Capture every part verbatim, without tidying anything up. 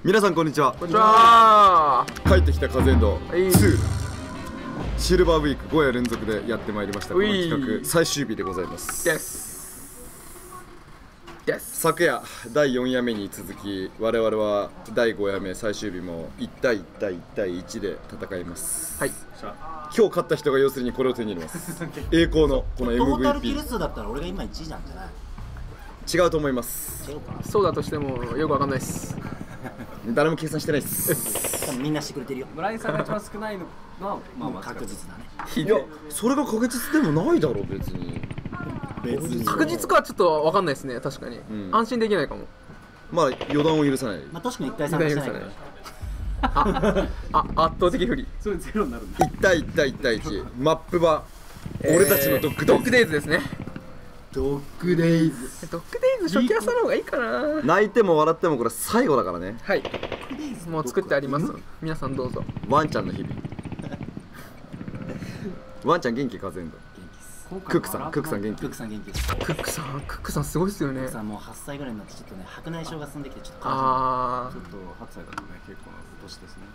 皆さんこんにちは。 こんにちは。 帰ってきたカゼンドはいにシルバーウィークご夜連続でやってまいりました。この企画最終日でございますですです昨夜だいよん夜目に続き我々はだいご夜目最終日もいち対いち対いち対いちで戦います。 はい。 今日勝った人が要するにこれを手に入れます栄光のこのトータルキルエムブイピー。 数だったら俺が今いちいなんじゃない？ 違うと思います。 違うかな。 そうだとしてもよくわかんないっす。 誰も計算してないっす多分みんなしてくれてるよ。 ブラインさんが一番少ないのはまあまあ確実だね。 いやそれが確実でもないだろう別に。 別に確実かはちょっとわかんないですね。確かに、 ん安心できないかも。 まあ予断を許さない。 まあ確かに一回参加してないから。 ああ圧倒的不利。 それゼロになるんだ。 いち対いち対いち対いちマップは俺たちのドッグデイズ。 ドッグデイズですね。 ドッグデイズ。 ドッグデイズ初期朝の方がいいかな。 泣いても笑ってもこれ最後だからね。 はい。もう作ってあります。皆さんどうぞ。 ワンちゃんの日々。ワンちゃん元気かぜんど。クックさん、クックさん元気クックさん元気です。 クックさん、クックさんすごいっすよねクック。さんもうはっさいぐらいになってちょっとね白内障が進んできてちょっとあーちょっとはっさいだとね結構な年ですね。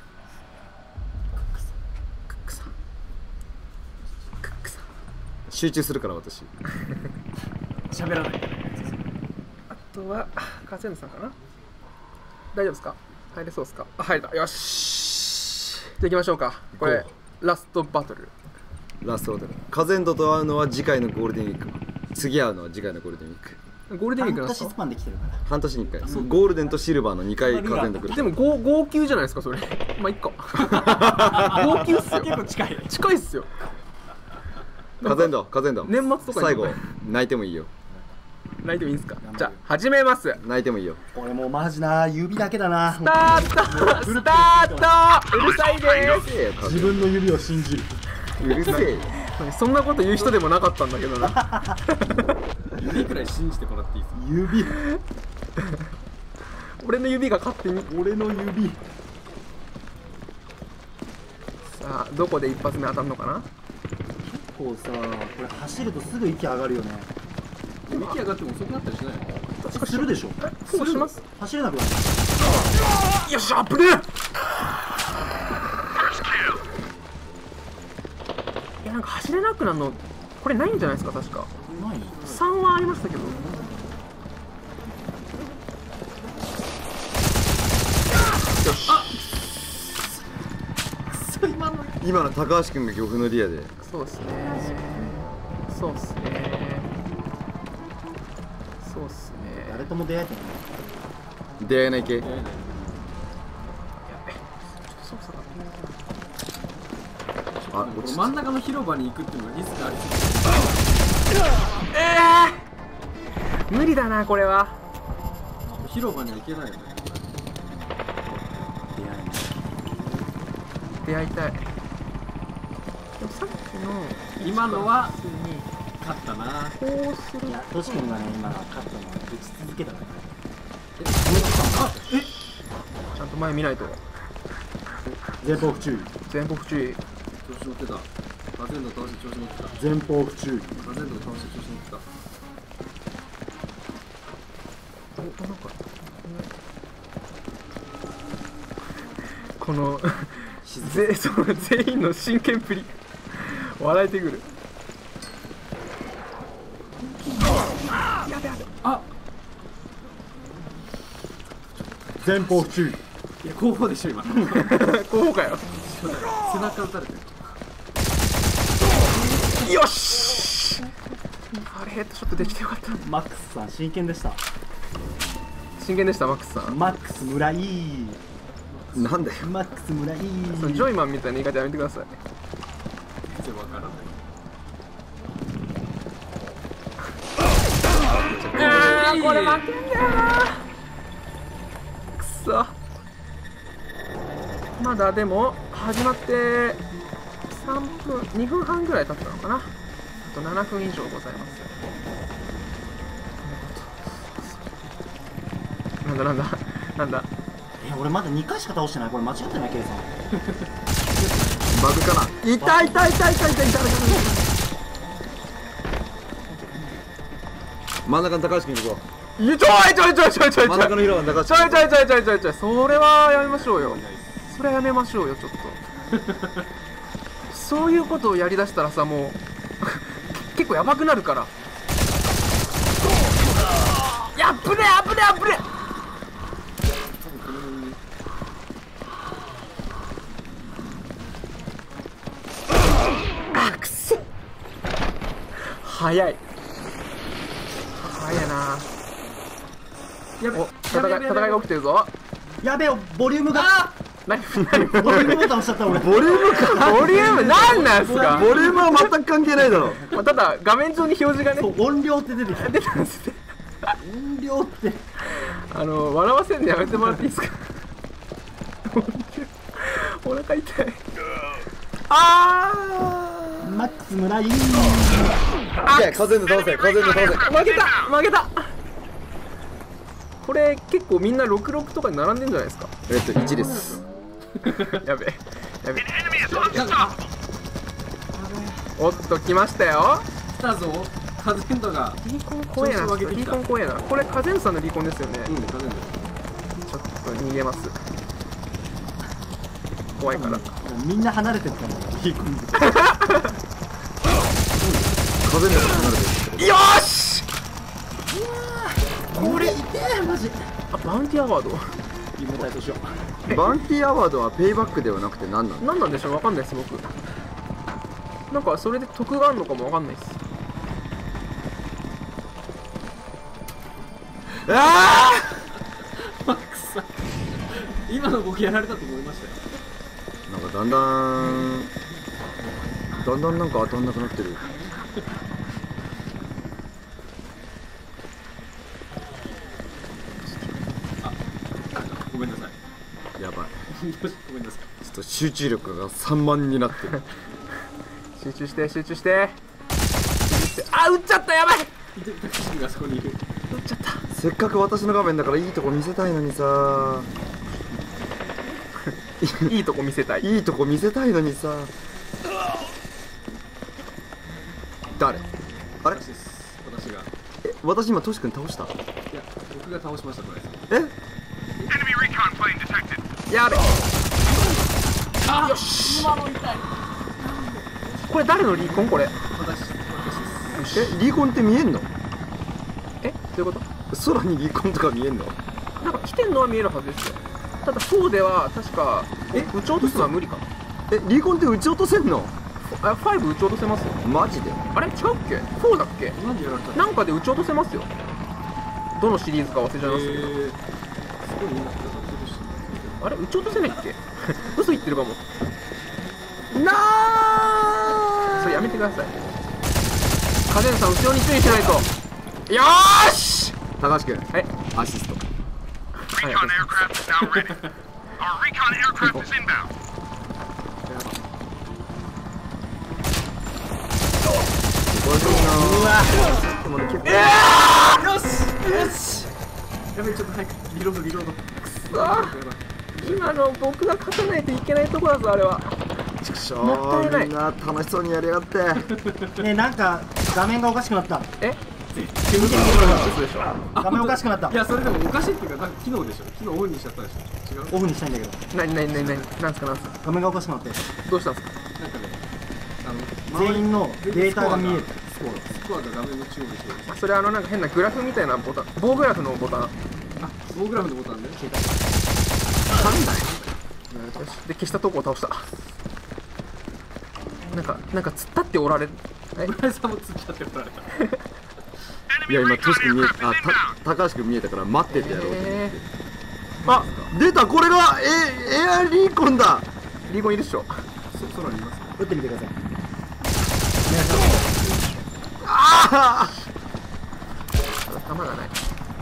クックさんクックさん集中するから私。 喋らない。 あとはカゼンさんかな。大丈夫ですか？入れそうですか？あ、入れた。よし、じゃあ行きましょうか。これ行こラストバトル。 ラストローテル。カゼンドと会うのは次回のゴールデンウィーク。次会うのは次回のゴールデンウィーク。 ゴールデンウィークなん半年スですか？ パンできてるから。 半年にいっかい。ゴールデンとシルバーのにかいカゼンド来る。 でも号号泣じゃないですかそれ。まあいっか。号泣っすよ。 結構近い。 近いっすよ。 カゼンド、カゼンド。 年末とかに最後泣いてもいいよ。 泣いてもいいんですか？じゃあ始めます。 泣いてもいいよ。 俺もうマジな指だけだな。 スタートスタート。うるさいです自分の指を信じる。 うるせえ。 そんなこと言う人でもなかったんだけどな。 指くらい信じてもらっていいですか？ 指。 俺の指が勝手に。 俺の指。 さあどこで一発目当たるのかな。 こうさこれ走るとすぐ息上がるよね。 息上がっても遅くなったりしないの？ するでしょ。 そうします。 走れなくなる。 よっしゃ、危ねえ。いやなんか走れなくなるのこれないんじゃないですか確か。 ない？ さんはありましたけど。よし。あ今の今の高橋君が漁夫のリアで。 そうっすね。そうっすね。そうっすね。 誰とも出会えてない。 出会えない系。 そうそう。 あ、 この落ち真ん中の広場に行くっていうのがリスクありすええー、無理だなこれは。 ぎて広場には行けないよね。 出会いたい。でもさっきの今のは普通に勝ったな。 こうするいやトシ君がね今勝ったのは打ち続けたからね。 ちゃんと前見ないと。 前方不注意。 前方不注意。 調子乗ってた。カゼンド倒して調子乗ってた。 前方不注意。 カゼンド倒して調子乗ってた。 おなんかこのぜその全員の真剣プリ笑えてくる。やべやべ。 あ、 前方不注意。 いや後方でしょ今。 候補かよ。 背中打たれてる。 よし。あれヘッドショットできてよかった。 マックスさん真剣でした。 真剣でしたマックスさん。 マックス村いい。 なんだよ。 マックス村いい。 そのジョイマンみたいな言い方やめてください。 全然わからない。 あーこれ負けんだよな。くそ。まだでも始まってさんぷんにふんはんぐらい経ったのかな。あとななふん以上ございます。なんだなんだなんだ。 え俺まだにかいしか倒してない。これ間違ってない計算。 バグかな。 痛い痛い痛い痛い痛い痛い痛い。 真ん中の高橋君行こう。 いやちょいちょいちょいちょいちょいちょい真ん中の色は中ちょいちょいちょいちょいちょいちょいそれはやめましょうよ。それはやめましょうよちょっとそういうことをやりだしたらさもう結構やばくなるからやっぶねあぶねあぶねあくそ早い早いな。 やべお戦い戦いが起きてるぞ。 やべよ、ボリュームが何何ボリュームボタン押しちゃった俺。 ボリュームかボリュームなんなんすか。 ボリュームは全く関係ないだろ。 まあただ画面上に表示がねそう音量って出てきた。 出たんですね。 音量ってあの笑わせんのやめてもらっていいですかお腹痛い。あマックス村井。 いや風で倒せ風で倒せ。 ー負けた負けた。これ結構みんなろくろくとかに並んでんじゃないですか。 えっといちですやべえやべえおっと来ましたよ。 来たぞ。カゼンドが。 リコン怖えな。 調子を上げてきたリコン怖えな。これカゼンさんのリコンですよね。 うん、カゼンド。 ちょっと逃げます。怖いから。 もうみんな離れてるからいい子に風で離れてる。 よーし。 これ痛えマジ。 あバウンティアワード。 夢体としよう。 バウンティーアワードはペイバックではなくて何なの？ 何なんでしょうわかんないです僕。なんかそれで得があるのかもわかんないです。 あマックスさん。今の僕やられたと思いましたよ。 あなんかだんだんだんだんなんか当たんなくなってる。 ごめんなさい。 やばい。 ごめんなさい。 ちょっと集中力が散漫になってる。 集中して集中して集中して。あ撃っちゃったやばい。 伊藤拓司がそこにいる。 撃っちゃった。 せっかく私の画面だからいいとこ見せたいのにさ。 いいとこ見せたい。 いいとこ見せたいのにさ。誰？あれ？ 私です。私が。 え私今トシ君倒した？ いや、僕が倒しましたこれ。 え？ やべあ、 よし今の痛い。 これ誰のリコンこれ。 私、私です。 えリコンって見えんの？ えどういうこ空にリコンとか見えんの？ と。なんか来てんのは見えるはずですよ。ただフォーでは確かえ撃ち落とすのは無理かな。 えリコンって撃ち落とせんの？ あファイブ撃ち落とせますよ。 マジで？ あれ違うっけフォーだっけ。 なんでやられたの？ なんかで撃ち落とせますよ。どのシリーズか忘れちゃいましたけど、 えー、すごいみんな戦ってるし。 あれ撃ち落とせないっけ嘘言ってるかも。 なそれやめてください。カゼンさん後ろに注意しないと。よーし。 高橋君はいアシスト。 はい、 Recon aircraft is now ready. Our recon aircraft is inbound. これでいいな。うわでもね結構よしよし。やべえ、ちょっと早くリロードリロード。 くそ今の僕が勝たないといけないところだぞあれは。 ちくしょもったいないみんな楽しそうにやりやがって。 ねえなんか画面がおかしくなった。 え煙嘘でしょ。 画面おかしくなったい。や、それでもおかしいっていうか、なんか機能でしょ。機能オンにしちゃったでしょ。違う。 オフにしたいんだけどなになになになになんすかなんすか画面がおかしくなってどうしたんすか。 なんかね、あの全員のデータが見える。 スコアがスコアが画面の中央に表示。 あそれあのなんか変なグラフみたいなボタン棒グラフのボタン。 あ、棒グラフのボタンね。消えた。 なんだよ。よしで消したとこを倒した。なんかなんか突っ立っておられる。え村井さんも突っちゃっておられた。 いや今トシ君見えあた高橋君見えたから待っててやろうと思って。 えー、あ出たこれがエエアリーコンだ。 リーゴンいるっしょ。 そ空にいます。 打ってみてください。 あ弾がない。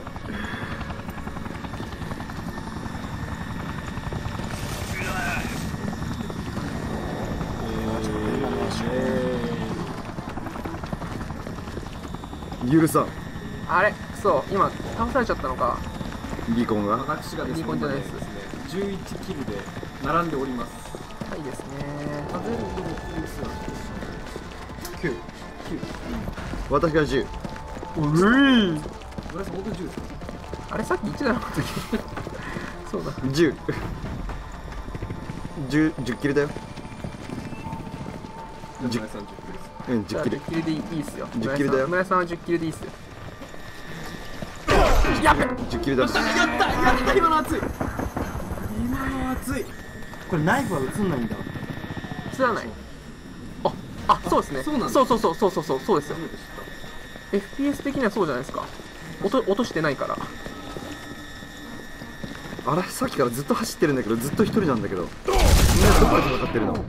あ許さんあれクソ今倒されちゃったのか。 リコンが。 私がですね、 リコンじゃないです今ねじゅういちキルで並んでおります。 はいですね。 風の動きですよ。きゅう、きゅう。 私がじゅう。 うい村井さん本当にじゅうですか？ あれさっきいちじゃなかったっけそうだじゅう。じゅう、じゅっキルだよ。 じゃあ村井さんじゅっキルです。 うん、じゅっキル。 じゅっキルでいいいいっすよ。 じゅっキルだよ村井さんはじゅっキルでいいっすよ。やべっじゅっキルだ。 やったやった今の熱い今の熱い。 これナイフは映んないんだ。 映らない。あ、あ、そうですね。 そうなんだそうそうそうそうそうそうそうですよ。エフピーエス 的にはそうじゃないですか。落と落としてないから。 あれさっきからずっと走ってるんだけどずっと一人なんだけどみんなどこで戦ってるの？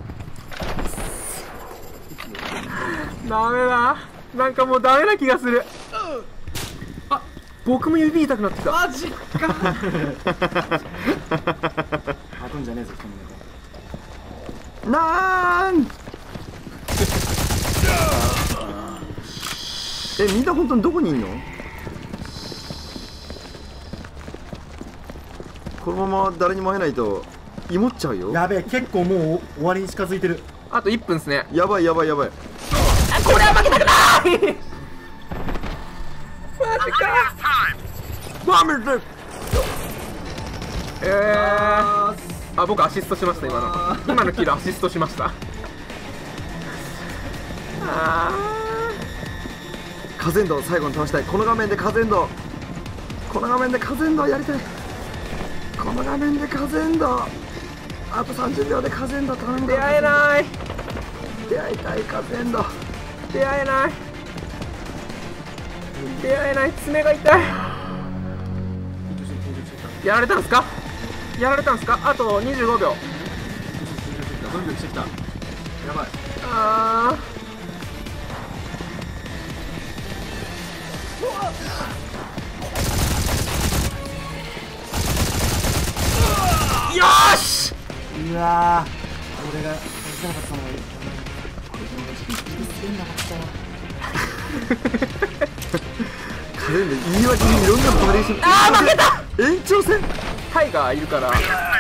ダメだ。なんかもうダメな気がする。あ、僕も指痛くなってきた。 マジか開くんじゃねえぞ人のネなーんえ、みんな本当にどこにいんの？このまま誰にも会えないと芋っちゃうよ。 タ。やべえ、結構もう終わりに近づいてる。 あといっぷんですね。 やばいやばいやばい。 あ、これは負けたくないマジか。 マメルえー、あ、僕アシストしました今の。今のキルアシストしました。あカゼンドを最後に倒したい。この画面でカゼンドこの画面でカゼンドをやりたい。この画面でカゼンドあとさんじゅうびょうでカゼンド頼むー、出会えない。 出会いたいカゼンド。 出会えない。出会えない。爪が痛い。やられたんすか？やられたんすか？あとにじゅうごびょう。 ドキドキしてきた。やばい。 あーよーし。 うわー、俺がやりたかったのがいい。 カゼンド言い訳にいろんなバリエーション。 あー負けた。 延長戦。 タイガーいるから。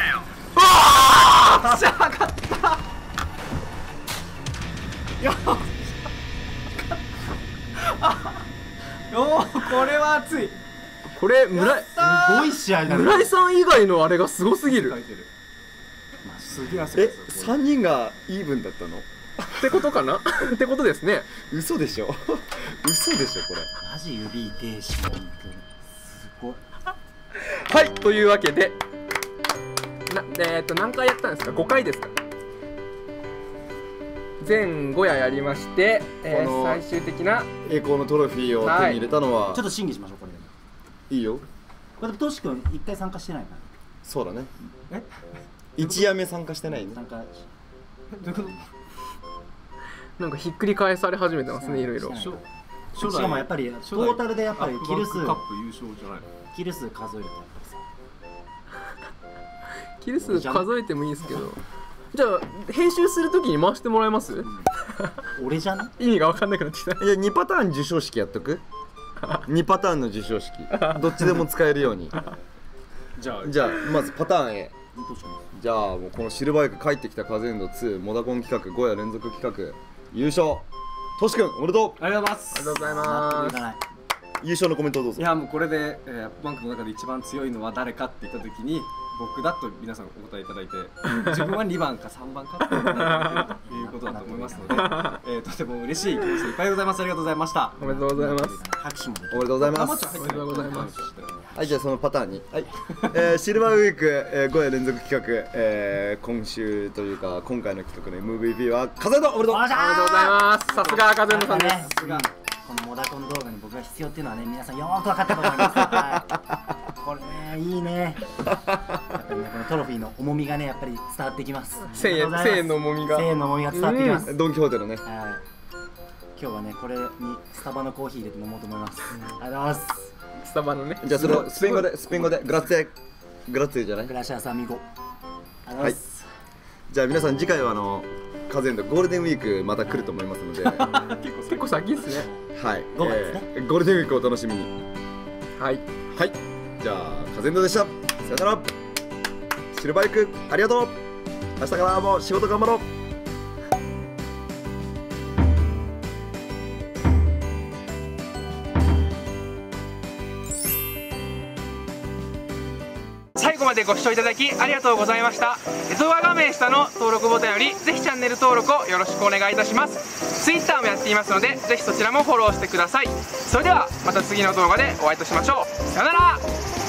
おー、これは熱い。 これ村井すごい試合だね。 村井さん以外のあれがすごすぎる書いてる。すげえ汗えかいて、るさんにんがイーブンだったの？ ってことかなってことですね。 嘘でしょ嘘でしょこれ。 マジ指痛いし、本当に。すごい。 はい、というわけでなえー、っと何回やったんですか？ごかいですか？全ごややりまして、えー、 この最終的な栄光のトロフィーを手に入れたのは、 ちょっと審議しましょう、これでも。 いいよ。 これでトシ君一回参加してないかそうだね。 え一夜目参加してないねな。参加どういうこと？ なんかひっくり返され始めてますね、いろいろ。 し初しかもやっぱりトータルでやっぱりキル数カップ優勝じゃないの？ キル数数えるとやっぱりさ、 キル数数えてもいいですけど、じゃあ編集するときに回してもらえます？ 俺じゃね？ 意味が分かんなくなってきた。 いやにパターン授賞式やっとくにパターンの授賞式どっちでも使えるように。 じゃあじゃあまずパターン A。 トシ君じゃあもうこのシルバーエク帰ってきたカゼンドツーモダコン企画ご夜連続企画優勝トシ君おめでとう。 ありがとうございます。 ありがとうござい納ます得いか。ない。 優勝のコメントをどうぞ。 いやもうこれで、えー、アップバンクの中で一番強いのは誰かって言った時に僕だと皆さんお答えいただいて自分はにばんかさんばんかって答えていただけるということだと思いますので、えー、とても嬉しい気持ちでいっぱいでございます。ありがとうございました。 おめでとうございます。 拍手もできる。 おめでとうございます。 おめでとうございます。 はい、じゃあそのパターンに、はいえー、シルバーウィーク、えー、ご夜連続企画、えー、今週というか今回の企画の エムブイピー はカゼンドおめでとう。 おめでとうおめでとうございます。さすが赤ゼンドさんです。 すがこのモダコン動画に僕が必要っていうのはね、皆さんよーく分かったと思います。はいこれね、いいね。やっぱりね、このトロフィーの重みがね、やっぱり伝わってきます。 せんえん、せんえんの重みが。 せんえんの重みが伝わってきます。 ドン・キホーテのね。 はい。今日はね、これにスタバのコーヒー入れて飲もうと思います。ありがとうございます。 スタバのね。 じゃあそれをスペイン語でスペイン語でグラッツェグラッツェじゃないグ。ラシアスアミゴ。ありがとうございます。 じゃあ皆さん次回はあのカゼンドゴールデンウィークまた来ると思いますのでは結構先ですね。 い、 ごがつねえーゴールデンウィークをお楽しみに。 はい。 はい、じゃあカゼンドでした。さよなら。シルバーウィークありがとう。明日からも仕事頑張ろう。 までご視聴いただきありがとうございました。動画画面下の登録ボタンよりぜひチャンネル登録をよろしくお願いいたします。 Twitter もやっていますのでぜひそちらもフォローしてください。それではまた次の動画でお会いいたしましょう。さよなら。